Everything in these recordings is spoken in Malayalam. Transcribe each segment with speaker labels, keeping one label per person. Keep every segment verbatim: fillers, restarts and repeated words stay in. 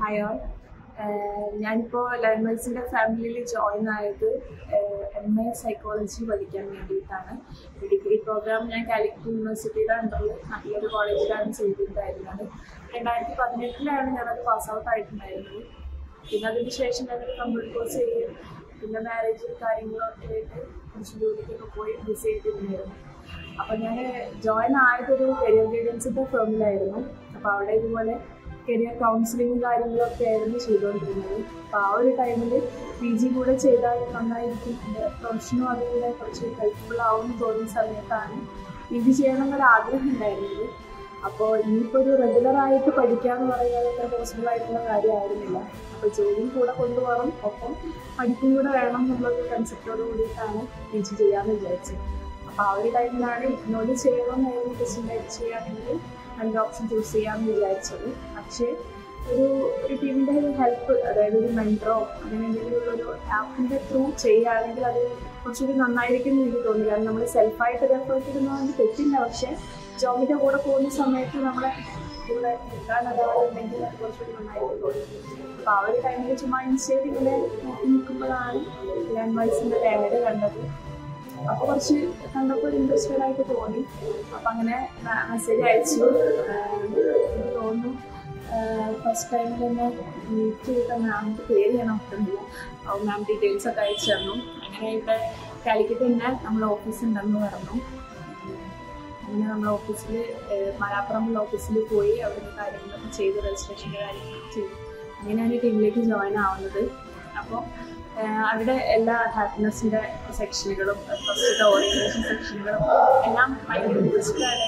Speaker 1: Hi all. ഞാനിപ്പോൾ ലേൺവേഴ്സിൻ്റെ ഫാമിലിയിൽ ജോയിൻ ആയത് എം എ സൈക്കോളജി പഠിക്കാൻ വേണ്ടിയിട്ടാണ്. ഡിഗ്രി പ്രോഗ്രാം ഞാൻ കാലിക്കറ്റ് യൂണിവേഴ്സിറ്റിയുടെ അണ്ടറിൽ നല്ലൊരു കോളേജിലാണ് ചെയ്തിട്ടുണ്ടായിരുന്നത്. രണ്ടായിരത്തി പതിനെട്ടിലാണ് ഞാനത് പാസ് ഔട്ട് ആയിട്ടുണ്ടായിരുന്നത്. പിന്നെ അതിന് ശേഷം ഞാനൊരു കമ്പ്യൂട്ടർ കോഴ്സ് ചെയ്യും, പിന്നെ മാരേജും കാര്യങ്ങളൊക്കെ ആയിട്ട് കുറച്ച് ജോലിക്കൊക്കെ പോയി ബിസി ചെയ്തിട്ടുണ്ടായിരുന്നു. അപ്പോൾ ഞാൻ ജോയിൻ ആയതൊരു കരിയർ ഗൈഡൻസിൻ്റെ ഫേമിലായിരുന്നു. അപ്പോൾ അവിടെ ഇതുപോലെ കരിയർ കൗൺസിലിങ്ങും കാര്യങ്ങളൊക്കെ ആയിരുന്നു ചെയ്തുകൊണ്ടിരുന്നത്. അപ്പോൾ ആ ഒരു ടൈമിൽ പി ജി കൂടെ ചെയ്താൽ നന്നായിരിക്കും, എൻ്റെ പ്രൊഫഷനും അതുകൂടെ കുറച്ച് ഹെൽപ്ഫുൾ ആവുമെന്ന് തോന്നിയ സമയത്താണ് പി ജി ചെയ്യണമെന്നൊരു ആഗ്രഹം ഉണ്ടായിരുന്നത്. അപ്പോൾ ഇനിയിപ്പോൾ ഒരു റെഗുലറായിട്ട് പഠിക്കാമെന്ന് പറയുന്നത് അത്ര പോസിബിൾ ആയിട്ടുള്ള കാര്യമായിരുന്നില്ല. അപ്പോൾ ജോലിയും കൂടെ കൊണ്ടുപോകണം, ഒപ്പം പഠിക്കും കൂടെ വേണം എന്നുള്ളൊരു കൺസെപ്റ്റോട് കൂടിയിട്ടാണ് പി ജി ചെയ്യാമെന്ന് വിചാരിച്ചത്. അപ്പോൾ ആ ഒരു ടൈമിലാണ് ഇഗ്നോയിൽ ചെയ്യണമെന്നായിരുന്നു ഡിസിഷൻ ചെയ്യുകയാണെങ്കിൽ രണ്ട് ഓപ്ഷൻ ചൂസ് ചെയ്യാമെന്ന് വിചാരിച്ചത്. പക്ഷേ ഒരു ഒരു ടീമിൻ്റെ ഒരു ഹെൽപ്പ്, അതായത് ഒരു മെൻറ്ററോ അങ്ങനെ എന്തെങ്കിലും ഒരു ആപ്പിൻ്റെ ത്രൂ ചെയ്യുകയാണെങ്കിൽ അത് കുറച്ചുകൂടി നന്നായിരിക്കും എന്ന് എനിക്ക് തോന്നി. കാരണം നമ്മൾ സെൽഫായിട്ടൊരു എഫേർട്ട് ഇടുന്നതുകൊണ്ട് തെറ്റില്ല, പക്ഷേ ജോബിൻ്റെ കൂടെ പോകുന്ന സമയത്ത് നമ്മളെ കൂടെ നിൽക്കാൻ ഒരാളുണ്ടെങ്കിൽ അത് കുറച്ചുകൂടി നന്നായിട്ട് തോന്നി. അപ്പോൾ ആ ഒരു ടൈമിൽ ചുമ്മാ ഇൻസ്റ്റയിൽ ഇങ്ങനെ നോക്കി നിൽക്കുമ്പോഴാണ് ലേൺവേഴ്സിൻ്റെ ലേഡ് കണ്ടത്. അപ്പോൾ കുറച്ച് കണ്ടപ്പോൾ ഒരു ഇൻട്രസ്റ്റഡ് ആയിട്ട് തോന്നി. അപ്പം അങ്ങനെ മെസ്സേജ് അയച്ചു. എനിക്ക് തോന്നുന്നു ഫസ്റ്റ് ടൈമിൽ തന്നെ മീറ്റ് ചെയ്ത മാമിൻ്റെ പേര് ഞാൻ ഓർക്കുന്നില്ല. അപ്പോൾ മാം ഡീറ്റെയിൽസ് ഒക്കെ അയച്ചു തന്നു. അങ്ങനെ ഇവിടെ കാലിക്കറ്റ് തന്നെ നമ്മളെ ഓഫീസ് ഉണ്ടെന്ന് പറഞ്ഞു. അങ്ങനെ നമ്മളെ ഓഫീസിൽ മലപ്പുറമുള്ള ഓഫീസിൽ പോയി അവിടുത്തെ കാര്യങ്ങളൊക്കെ ചെയ്ത് രജിസ്ട്രേഷൻ്റെ കാര്യങ്ങളൊക്കെ ചെയ്തു. അങ്ങനെയാണ് ടീമിലേക്ക് ജോയിൻ ആവുന്നത്. അപ്പോൾ അവിടെ എല്ലാ ഹാപ്പിനെസ്സിൻ്റെ സെക്ഷനുകളും ഫസ്റ്റത്തെ ഓറിയൻറ്റേഷൻ സെക്ഷനുകളും എല്ലാം ഭയങ്കര ഇൻട്രസ്റ്റഡായിട്ട്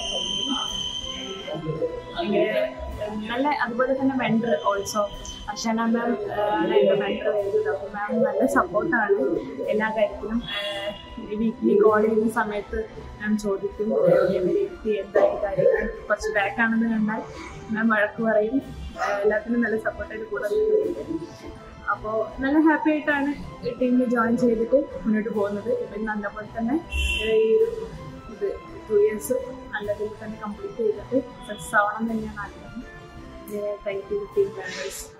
Speaker 1: അങ്ങനെ നല്ല, അതുപോലെ തന്നെ മെൻറ്റർ ഓൾസോ അർഷന മാം ആണ് എൻ്റെ മെൻറ്റർ വരുന്നത്. അപ്പോൾ മാം നല്ല സപ്പോർട്ടാണ് എല്ലാ കാര്യത്തിലും. വീക്കിലി കോൾ ചെയ്യുന്ന സമയത്ത് മാം ചോദിക്കും എത്തി എന്തായി കാര്യങ്ങൾ. കുറച്ച് ബാക്കാണെന്ന് കണ്ടാൽ മാം വഴക്ക് പറയും. എല്ലാത്തിനും നല്ല സപ്പോർട്ടായിട്ട് കൂടെ നിൽക്കുന്നുണ്ട്. അപ്പോൾ നല്ല ഹാപ്പി ആയിട്ടാണ് ടീമിൽ ജോയിൻ ചെയ്തിട്ട് മുന്നോട്ട് പോകുന്നത്. ഇപ്പം നല്ലപോലെ തന്നെ ഈ ഒരു ഇത് ടു ഇയേഴ്സ് നല്ല രീതിയിൽ തന്നെ കംപ്ലീറ്റ് ചെയ്തിട്ട് സക്സസ് ആവണം തന്നെയാണ് ആഗ്രഹം. Thank you team members.